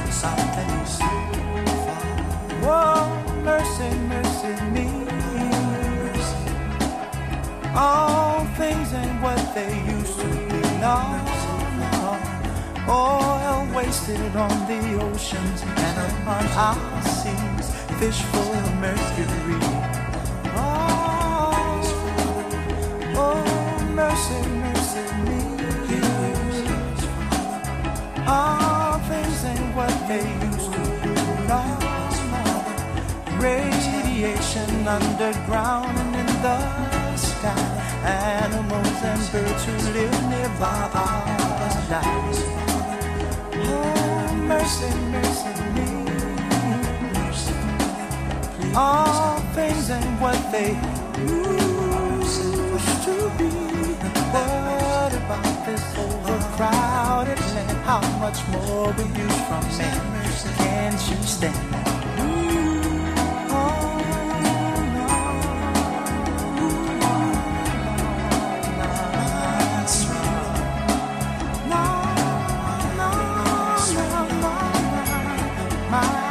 something's whoa, mercy, mercy me. All things ain't what they used to be. No, no. Oil wasted on the oceans and upon our seas, fish full of mercury. Oh, oh, mercy, mercy me. All things ain't what they used to be. No, no. Radiation underground and in the sky. Animals and birds who live nearby are dying. Oh, mercy, mercy me. All things ain't what they used to be. What about this overcrowded land? How much more will you from me? Can't you stand? My